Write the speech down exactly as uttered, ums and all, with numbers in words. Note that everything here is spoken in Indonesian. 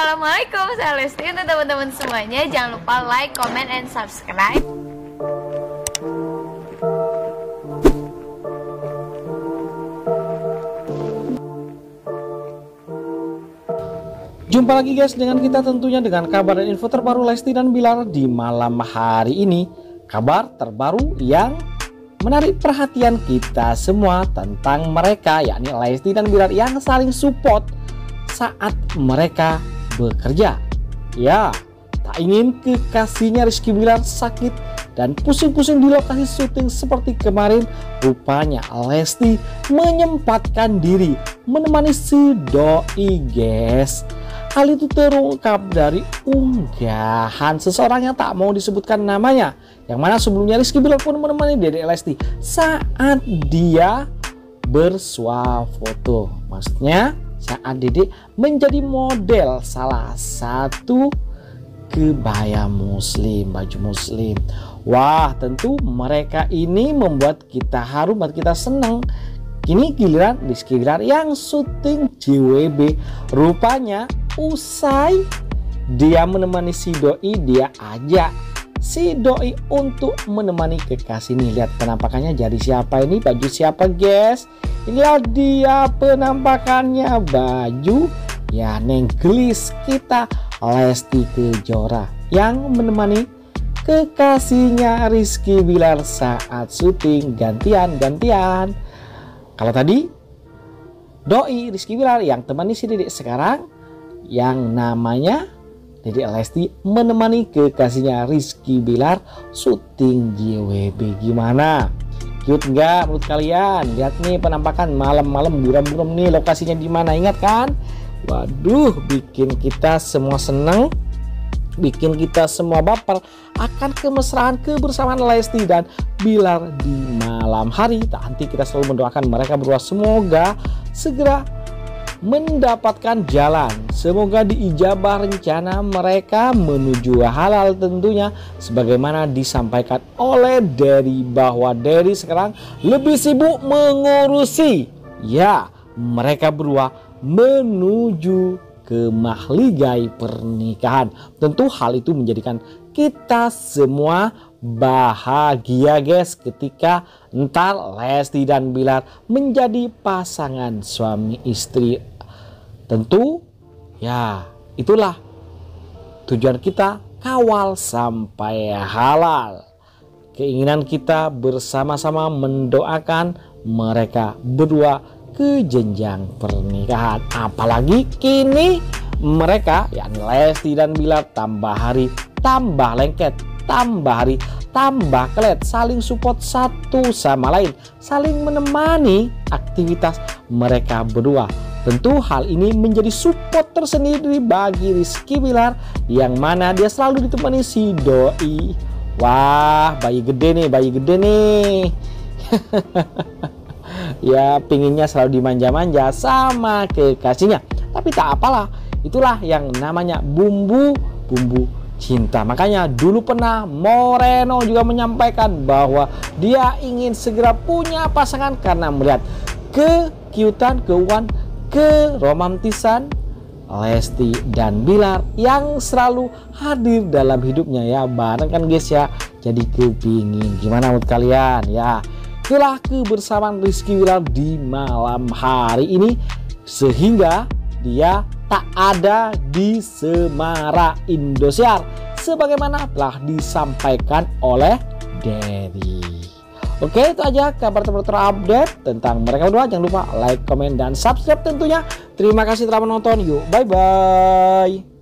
Assalamualaikum, saya Lesti. Untuk teman-teman semuanya, jangan lupa like, comment, and subscribe. Jumpa lagi guys dengan kita tentunya dengan kabar dan info terbaru Lesti dan Bilar di malam hari ini. Kabar terbaru yang menarik perhatian kita semua tentang mereka, yakni Lesti dan Bilar yang saling support saat mereka bekerja. Ya, tak ingin kekasihnya Rizky Bilar sakit dan pusing-pusing di lokasi syuting seperti kemarin. Rupanya Lesti menyempatkan diri menemani si doi guys. Hal itu terungkap dari unggahan seseorang yang tak mau disebutkan namanya, yang mana sebelumnya Rizky Bilar pun menemani Dedek Lesti saat dia bersuah foto. Maksudnya saat Dedek menjadi model salah satu kebaya muslim, baju muslim. Wah, tentu mereka ini membuat kita haru, membuat kita senang. Kini giliran Rizky Bilar yang syuting J W B. Rupanya usai dia menemani si doi, dia ajak si doi untuk menemani kekasih. Nih, lihat penampakannya jadi siapa ini, baju siapa guys. Inilah dia penampakannya, baju ya Neng Gelis kita Lesti Kejora yang menemani kekasihnya Rizky Bilar saat syuting gantian-gantian. Kalau tadi doi Rizky Bilar yang temani si Dedek, sekarang yang namanya Dedek Lesti menemani kekasihnya Rizky Bilar syuting J W B. Gimana? Cute nggak menurut kalian? Lihat nih penampakan malam-malam buram-buram nih, lokasinya di mana, ingat kan? Waduh, bikin kita semua seneng, bikin kita semua baper akan kemesraan kebersamaan Lesti dan Bilar di malam hari. Tak henti kita selalu mendoakan mereka berdua semoga segera mendapatkan jalan, semoga diijabah rencana mereka menuju halal tentunya, sebagaimana disampaikan oleh Derry bahwa Derry sekarang lebih sibuk mengurusi ya mereka berdua menuju ke mahligai pernikahan. Tentu hal itu menjadikan kita semua bahagia guys ketika entar Lesti dan Bilar menjadi pasangan suami istri. Tentu ya itulah tujuan kita, kawal sampai halal. Keinginan kita bersama-sama mendoakan mereka berdua ke jenjang pernikahan. Apalagi kini mereka yakni Lesti dan Bilar tambah hari tambah lengket, tambah hari tambah kelet, saling support satu sama lain, saling menemani aktivitas mereka berdua. Tentu hal ini menjadi support tersendiri bagi Rizky Bilar yang mana dia selalu ditemani si doi. Wah, bayi gede nih, bayi gede nih. Ya pinginnya selalu dimanja-manja sama kekasihnya. Tapi tak apalah, itulah yang namanya bumbu-bumbu cinta. Makanya dulu pernah Moreno juga menyampaikan bahwa dia ingin segera punya pasangan karena melihat kekiutan, keuangan, keromantisan Lesti dan Bilar yang selalu hadir dalam hidupnya ya bareng kan guys ya. Jadi kepingin, gimana menurut kalian ya? Itulah kebersamaan Rizky Bilar di malam hari ini sehingga dia tak ada di Semara Indosiar sebagaimana telah disampaikan oleh Derry. Oke, itu aja kabar terbaru terupdate tentang mereka berdua. Jangan lupa like, comment, dan subscribe tentunya. Terima kasih telah menonton. Yuk, bye-bye.